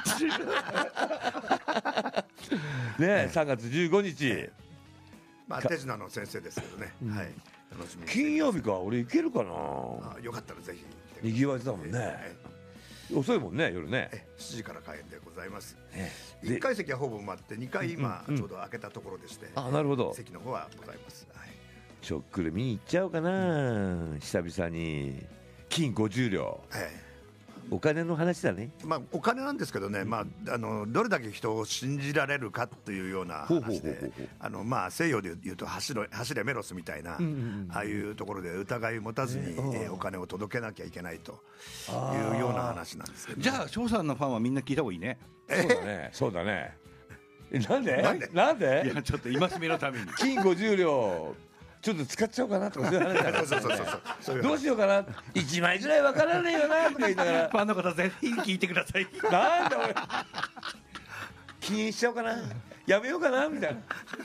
な。ねえ、さんがつじゅうごにち。 まあ手品の先生ですけどね。はい。楽しみ。 金曜日か、俺行けるかな。 よかったらぜひ。 にぎわいだもんね。遅いもんね、夜ね。 しちじから開演でございます。いっかい席はほぼ埋まって、にかい今ちょうど開けたところでして、 あ、なるほど。 席の方はございます。 ちょっくる見に行っちゃおうかな、久々に。金ごじゅう両。お金の話だね。 まあお金なんですけどね、まああのどれだけ人を信じられるかというような話で、あのまあ西洋で言うと走れ走れメロスみたいな、ああいうところで疑い持たずに、えー、お金を届けなきゃいけないというような話なんですけど、ね、 じゃあ翔さんのファンはみんな聞いた方がいいね。 そうだね、そうだね。なんで？なんで？なんで？ いやちょっと戒めのために。 金ごじゅう両。ちょっと使っちゃおうかなとかそういう話だそうそうそうそう。 どうしようかな。一枚ぐらいわからねえよなとか言いながら。 ファンの方ぜひ聞いてください。 なんだ俺。禁煙しちゃおうかな。やめようかなみたいな。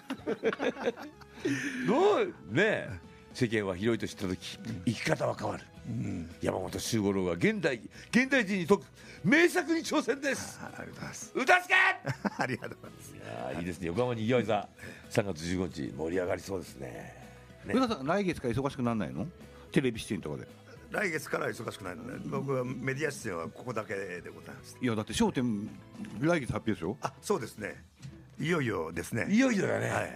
どうね。世間は広いと知った時、生き方は変わる。うん、山本周五郎が現代現代人に解く名作に挑戦です。 ありがとうございます。 歌すけ。 ありがとうございます。 いやいいですね。横浜にぎわい座さんがつじゅうごにち盛り上がりそうですね。 宇田さん来月から忙しくならないの？テレビ出演とかで。 来月から忙しくないのね。僕はメディア出演はここだけでございます。 いやだって笑点来月発表でしょ。 あ、そうですね。いよいよですね。 いよいよだね。 はい、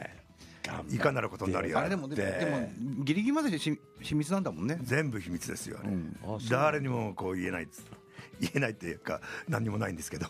いかなることになるよ。 あれでもでもでもギリギリまでし秘密なんだもんね。 全部秘密ですよね。 うん、 誰にもこう言えないです。言えないっていうか何にもないんですけど。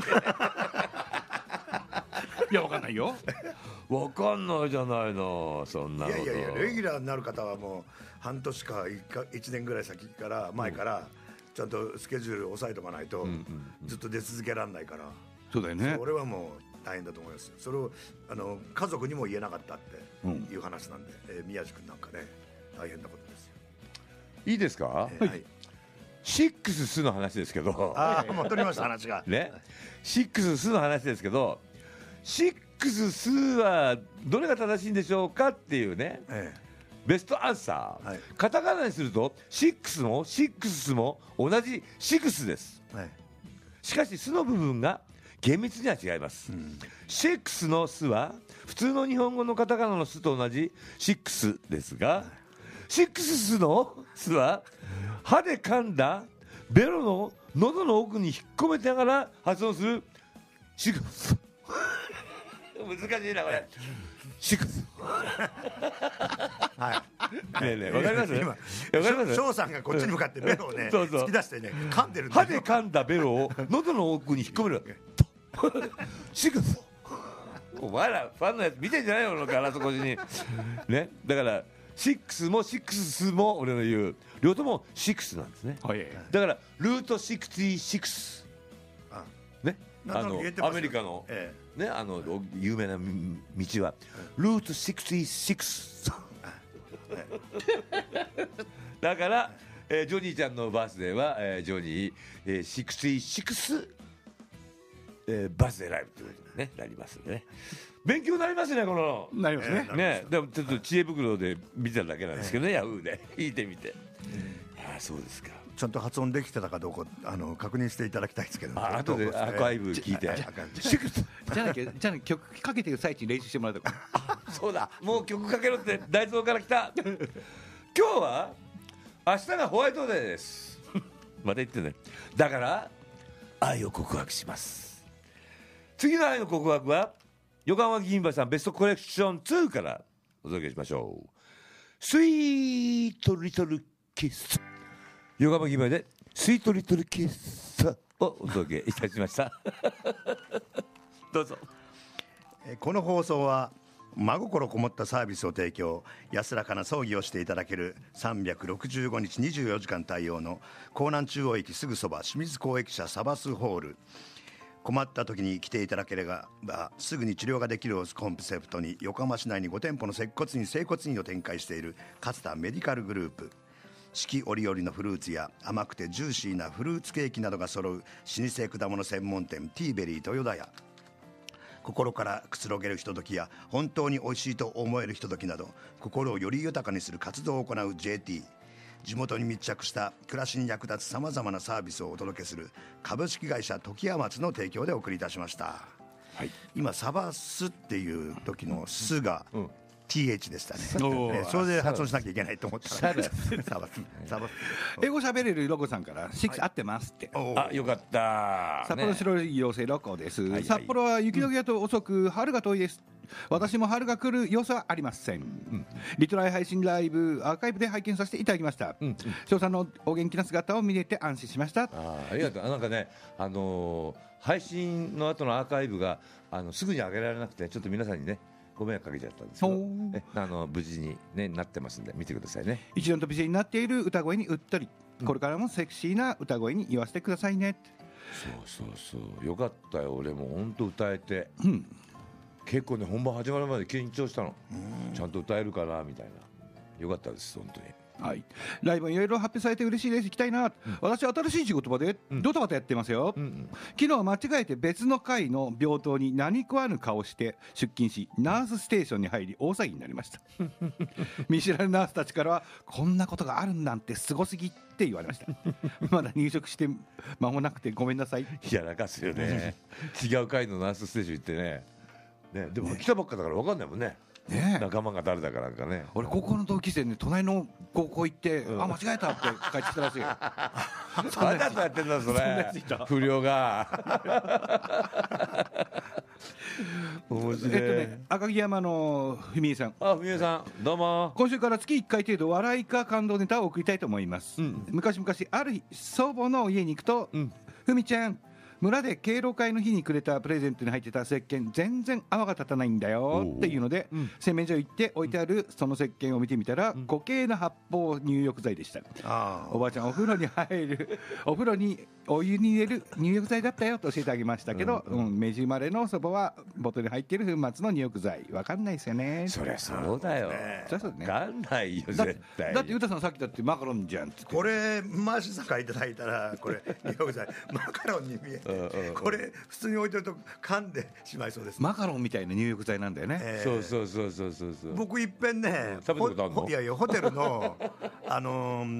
いやわかんないよ。 わかんないじゃないの、そんなこと。 いやいやいや、レギュラーになる方はもう半年かいちねんぐらい先から前からちゃんとスケジュールを押さえとかないとずっと出続けられないから。 そうだよね。 俺はもう大変だと思います。それをあの家族にも言えなかったっていう話なんで、うん、えー、宮地君なんかね大変なことですよ。 いいですか？ えー、はい。 シックススの話ですけど。 ああ、もう取りました話が。 ね。シックススの話ですけど。シックススはどれが正しいんでしょうかっていうね、ええ、ベストアンサー、はい、カタカナにするとシックスもシックスも同じシクスです、はい、しかしスの部分が厳密には違います、うん、シックスのスは普通の日本語のカタカナのスと同じシックスですが、はい、 シックスのスは歯で噛んだベロの喉の奥に引っ込めてながら発音するシックス難しいなこれシックスはいねえねえわかります今わかります翔さんがこっちに向かってベロをねそうそう突き出してね噛んでるんだ歯よで噛んだベロを喉の奥に引っ込めるわけシックスお前らファンのやつ見てんじゃないのガラス越しにねだからシックスもシックスも俺の言う両方ともシックスなんですねはいだからルートろくじゅうろくあねなんとなくあの言えてますよアメリカのえねあのお有名な道はルートろくじゅうろくだから、えージョニーちゃんのバースデーは、えージョニー、えー、ろくじゅうろく、えーバースデーライブということに、ね、なりますんでね勉強になりますねこのなりますね、 ねでもちょっと知恵袋で見てただけなんですけどね、ヤフーで聞いてみて、ああそうですかえちゃんと発音できてたかどうかあの確認していただきたいですけどあ後でアーカイブ聞いてじゃシックスじゃなきゃじゃなきゃ曲かけてる最中に練習してもらうとかそうだもう曲かけろって大蔵から来た今日は明日がホワイトデーですまた言ってねだから愛を告白します次の愛の告白は横浜銀馬さんベストコレクションツーからお届けしましょうスイートリトルキス横浜銀馬でスイートリトルキスをお届けいたしましたどうぞえーこの放送は真心こもったサービスを提供安らかな葬儀をしていただけるさんびゃくろくじゅうごにちにじゅうよじかん対応の江南中央駅すぐそば清水港駅舎サバスホール困った時に来ていただければすぐに治療ができるをコンセプトに横浜市内にご店舗の接骨院整骨院を展開している勝田メディカルグループ四季折々のフルーツや甘くてジューシーなフルーツケーキなどが揃う老舗果物専門店ティーベリー豊田屋心からくつろげるひとときや本当に美味しいと思えるひとときなど心をより豊かにする活動を行う ジェーティー 地元に密着した暮らしに役立つさまざまなサービスをお届けする株式会社時谷松の提供でお送りいたしました、はい、今サバスっていう時のスが、うんティーエイチ でしたね。えそれで発音しなきゃいけないと思ったら。サバス。サバス。 英語喋れるロコさんからシックス合ってますって。 あ、よかった。 札幌白い妖精ロコです。札幌は雪解けやと遅く春が遠いです。私も春が来る様子はありません。リトライ配信ライブアーカイブで拝見させていただきました。翔さんのお元気な姿を見れて安心しました。 あ、ありがとう。なんかね、あの配信の後のアーカイブがあのすぐに上げられなくてちょっと皆さんにね。ご迷惑かけちゃったんですけどえあの無事に、ね、なってますんで見てくださいね一段と美人になっている歌声にうっとり、うん、これからもセクシーな歌声に言わせてくださいねそうそうそうよかったよ俺も本当歌えて、 うん、 結構ね本番始まるまで緊張したのちゃんと歌えるかなみたいなよかったです本当にはい、ライブいろいろ発表されて嬉しいです行きたいな、うん、私は新しい仕事場でドタバタやってますよ、うんうん、昨日間違えて別の階の病棟に何食わぬ顔して出勤しナースステーションに入り大騒ぎになりました見知らぬナースたちからはこんなことがあるなんてすごすぎって言われましたまだ入職して間もなくてごめんなさいやらかすよね違う階のナースステーション行って ね, ねでも来たばっかだから分かんないもんねね、仲間が誰だかなんかね俺高校の同級生ね隣の高校行って、うん、あ間違えたって帰ってきたらしいよわざとやってんだそれ不良が面白い、 えっとね、赤城山の文江さんあ文江さんどうも今週から月いっかい程度笑いか感動ネタを送りたいと思います、うん、昔々ある日祖母の家に行くと、うん、ふみちゃん村で敬老会の日にくれたプレゼントに入ってた石鹸全然泡が立たないんだよっていうので、うん、洗面所行って置いてあるその石鹸を見てみたら、うん、固形な発泡入浴剤でした。あおばあちゃんお風呂に入るお風呂にお湯に入れる入浴剤だったよと教えてあげましたけど、うんうんうん、明治生まれの祖母はボトルに入っている粉末の入浴剤わかんないですよね。 そりゃそうだよ、ね、 そりゃそうね、 わかんないよ絶対。 だって歌さんさっきだってマカロンじゃんって。 これマーシーさんからいただいたらこれ入浴剤マカロンに見えてこれ普通に置いてると噛んでしまいそうです、ね、 マカロンみたいな入浴剤なんだよね、 えー、そうそうそうそうそうそう。 僕いっぺんね、 食べたことあるの？ いやいやホテルのあのー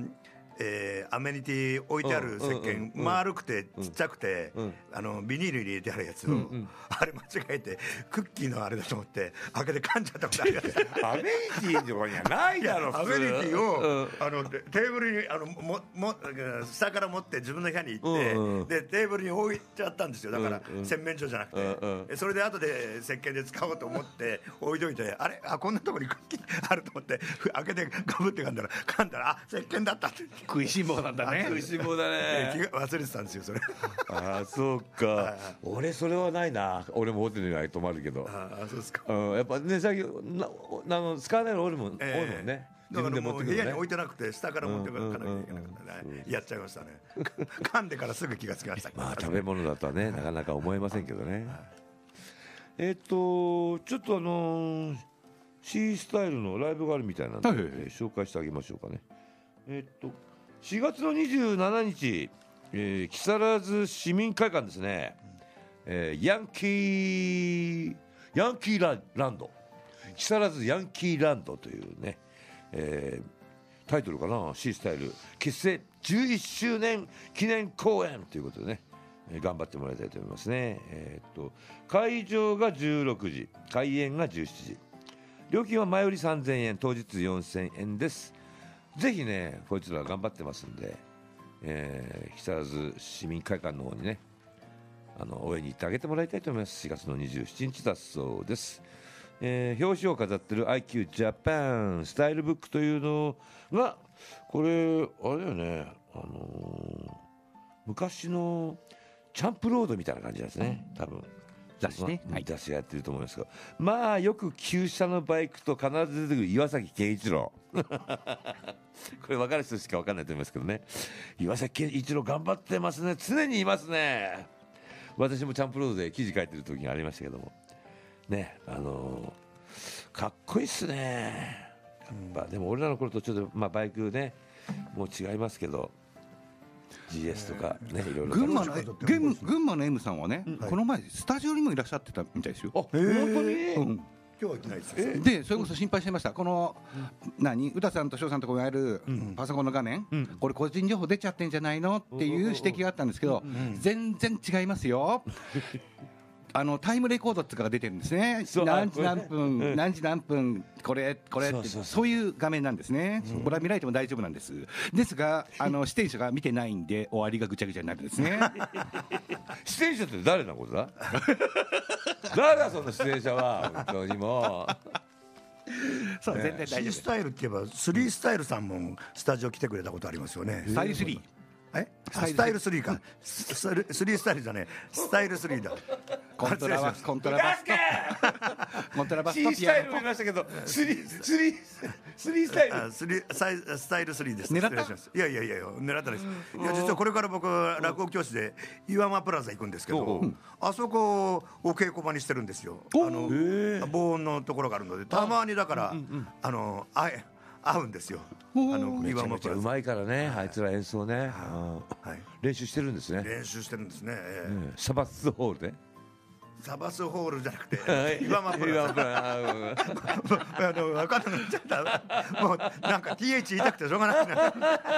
えーアメニティ置いてある石鹸、 うんうんうんうん丸くてちっちゃくて、 うんあのビニールに入れてあるやつを、 うんうんあれ間違えてクッキーのあれだと思って開けて噛んじゃったことありましたアメニティのところにはないだろア普通メニティを、 うんあのテーブルにあのもも下から持って自分の部屋に行って、 うんうんでテーブルに置いちゃったんですよ。だから、 うんうん洗面所じゃなくて、 うんうんそれで後で石鹸で使おうと思って置いといて、あれあこんなところにクッキーあると思ってふ開けてガブって噛んだら噛んだらあ石鹸だったって食いしん坊なんだね。 食いしん坊だ気ねが忘れてたんですよそれああそうか俺それはないな。俺もホテルには泊まるけどああそうですか。 うんやっぱね最近なあの使わないの多いもん、 ええ多いもんね。 だからもう部屋に置いててなくて下から持ってかなきゃいけなかったね、やっちゃいましたね噛んでからすぐ気がつきました。 まあ食べ物だとはねなかなか思えませんけどね。えっとちょっとあのー、C スタイルのライブがあるみたいなんで、 はいはいはいえー紹介してあげましょうかね。えっとしがつのにじゅうしちにち、えー木更津市民会館ですね、えーヤンキーヤンキーラランド木更津ヤンキーランドというね、えータイトルかな C スタイル結成じゅういっしゅうねん記念公演ということでね、えー頑張ってもらいたいと思いますね。えーっと会場がじゅうろくじ開演がじゅうしちじ、料金は前売りさんぜんえん当日よんせんえんです。ぜひねこいつら頑張ってますんで、えー木更津市民会館の方にねあの応援に行ってあげてもらいたいと思います。しがつのにじゅうしちにちだそうです。えー表紙を飾ってる アイキュー ジャパンスタイルブックというのがこれあれだよね、あのー昔のチャンプロードみたいな感じなんですね多分雑誌ねまあはい雑誌やってると思いますが、まあよく旧車のバイクと必ず出てくる岩崎圭一郎これ分かる人しか分かんないと思いますけどね、岩崎圭一郎頑張ってますね。常にいますね。私もチャンプロードで記事書いてる時がありましたけどもね、あのーかっこいいっすねやっぱ。でも俺らの頃とちょっと、まあ、バイクねもう違いますけど ジーエス とかねいろいろ群馬の彼女群馬群馬の M さんはね、この前スタジオにもいらっしゃってたみたいですよ。 あ本当に、 うん今日は行ってないですよ。 でそれこそ心配してました。この、何歌さんと翔さんとこにあるパソコンの画面、これ個人情報出ちゃってんじゃないのっていう指摘があったんですけど、全然違いますよ。あのタイムレコードっていうかが出てるんですね。 そう何時何あこ分、 れねうん何時何分これこれってそうそうそうそういう画面なんですね。これは見られても大丈夫なんです。ですがあの視聴者が見てないんで終わりがぐちゃぐちゃになるんですね。 出演者って誰のことだ誰だその出演者は本当にもそう全然大 C 丈スタイルって言えばスリースタイルさんもスタジオ来てくれたことありますよね。 夫。スタイルスリー。 えあスタイルスリーかススリスリースタイルじゃねえスタイルスリーだ。 コントラバスコントラバスとコントラバス C とスタイルピアノもいましたけどスリースリースリースタイルあスリーサイスタイルスリーです。 狙った失礼しますいやいやいやいや狙ったです。いや実はこれから僕落語教室で岩間プラザ行くんですけおうおどう、 あそこを稽古場にしてるんですよ。あの防音のところがあるのでたまにだからあのあえ合うんですよ。あのめちゃめちゃうまいからねあいつら演奏ね、うんはい練習してるんですね、 練習してるんですね。ええうんサバスホールでサバスホールじゃなくて岩間プラザ。 岩間プラザあの分かんなくなっちゃった。もうなんか ティーエイチ 言いたくてしょうがないな。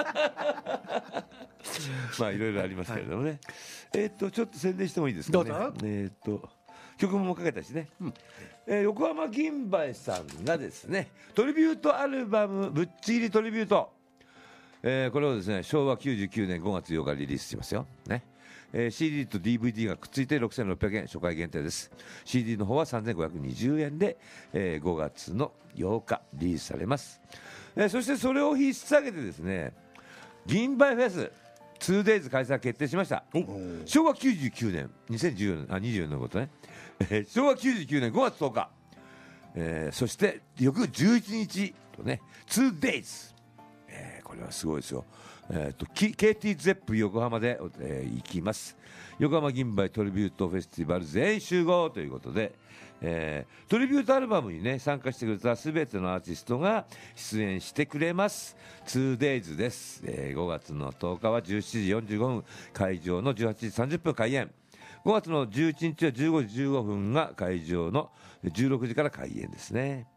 まあいろいろありますけれどもね、えーっとちょっと宣伝してもいいですかね。 どうぞえーっと曲もかけたしね、えー横浜銀杯さんがですねトリビュートアルバムぶっちぎりトリビュート、えーこれをですねしょうわきゅうじゅうきゅうねんごがつようかリリースしますよね。えー シーディー と ディーブイディー がくっついてろくせんろっぴゃくえん初回限定です。 シーディー の方はさんぜんごひゃくにじゅうえんで、えーごがつのようかリリースされます。えーそしてそれを引っ提げてですね銀杯フェス ツーデイズ 開催決定しました。しょうわきゅうじゅうきゅうねんにせんじゅうよねんあにじゅうよねんのことね、えー、しょうわきゅうじゅうきゅうねんごがつとおか、えーそして翌じゅういちにちとね ツーデイズ、えーこれはすごいですよ。えー、と ケーティーゼップ 横浜で、えー行きます。横浜銀杯トリビュートフェスティバル全員集合ということで、えートリビュートアルバムに、ね、参加してくれたすべてのアーティストが出演してくれます。 ツーデイズ です、えーごがつのとおかはじゅうしちじよんじゅうごふん会場のじゅうはちじさんじゅっぷん開演、ごがつのじゅういちにちはじゅうごじじゅうごふんが会場のじゅうろくじから開演ですね。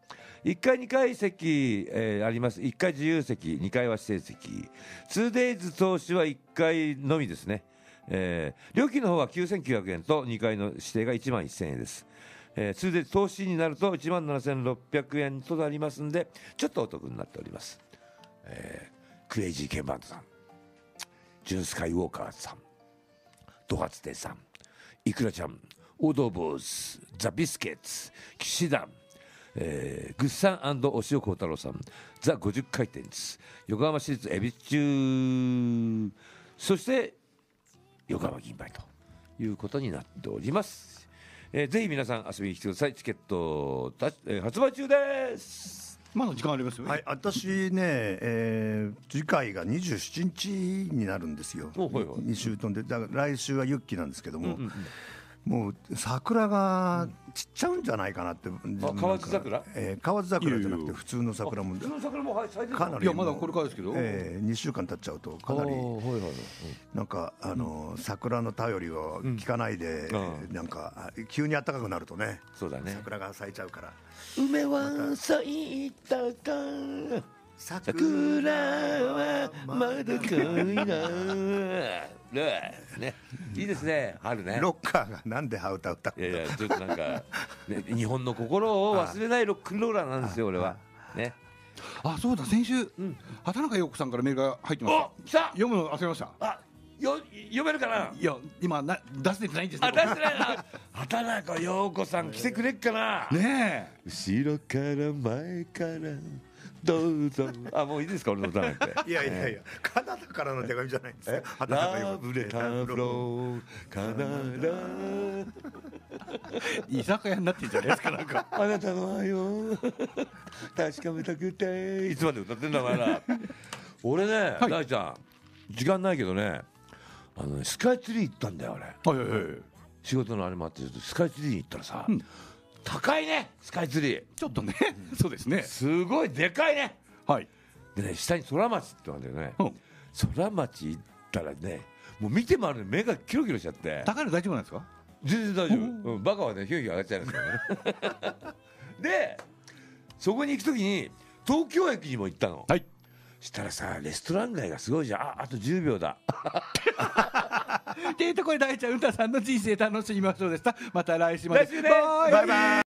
いっかいにかい席、えーあります。いっかい自由席、にかいは指定席。 ツーデイズ 投資はいっかいのみですね。えー料金の方はきゅうせんきゅうひゃくえんとにかいの指定がいちまんせんえんです。えー、ツーデイズ 投資になるといちまんななせんろっぴゃくえんとなりますんで、ちょっとお得になっております。えークレイジーケンバンドさん、ジュンスカイウォーカーズさん、ドハツテさん、イクラちゃん、オードボーズ、ザ・ビスケッツ、騎士団、えー、グッサン&お塩幸太郎さん、ザ・ごじゅっかいてんツ、横浜市立恵比寿中、そして横浜銀杯ということになっております。えー、ぜひ皆さん遊びに来てください。チケットた、えー発売中です。 まだ時間ありますよね。 はい、私ね、えー次回がにじゅうしちにちになるんですよ。 おはいはいに週飛んで、だから来週はユッキーなんですけども、 うんうんもう桜が散っちゃうんじゃないかなって、 あ河津桜えー河津桜じゃなくいやいやて普通の桜も普通の桜も咲いてるのかなりいやまだこれからですけど、 えー、にしゅうかん経っちゃうとかなりあーはいはいはいなんかあのー桜の便りを聞かないで、 うんなんか急に暖かくなるとね、 そうだね。 桜が咲いちゃうから梅は咲いたか、桜はまだかいな。ね、いいですね、春ね。 ロッカーがなんでハウタ歌ういやいや、ちょっとなんか、ね、日本の心を忘れないロックンローラーなんですよ、俺は。ね。 あそうだ先週、畑中陽子さんからメールが入ってましたお、来た。 読むの忘れました。 あ、よ、読めるかな。 いや今な出せてないんですけあ、 ど出してないな。畑中陽子さん来てくれっかな。 ねえ後ろから前からどうぞ。あ、もういいですか、俺の歌なんて。 いやいやいや、カナダからの手紙じゃないんですよ。畑中ラ陽子ブレターフローカナ居酒屋になってんじゃないですかなんかダあなたの愛を確かめたくて、いつまで歌ってんだお前ら。俺ね、 はい大ちゃん時間ないけどね、あのねスカイツリー行ったんだよ俺。 はいはいはい仕事のあれもあってちょっとスカイツリーに行ったらさ、 うん高いねスカイツリー。 ちょっとねそうですねすごいでかいね。 はいでね、下に空町ってのがあるんだよね、 うん空町行ったらね、もう見てもあるのに目がキロキロしちゃって、 高いの大丈夫なんですか。 全然大丈夫、うん、バカはねヒューヒュー上がっちゃいますからねでそこに行く時に東京駅にも行ったの。 はいしたらさ、レストラン街がすごいじゃん。あ、あとじゅうびょうだっていうところで大ちゃん、うたさんの人生楽しみましょうでした。また来週まで。 来週ねバイバイバイ。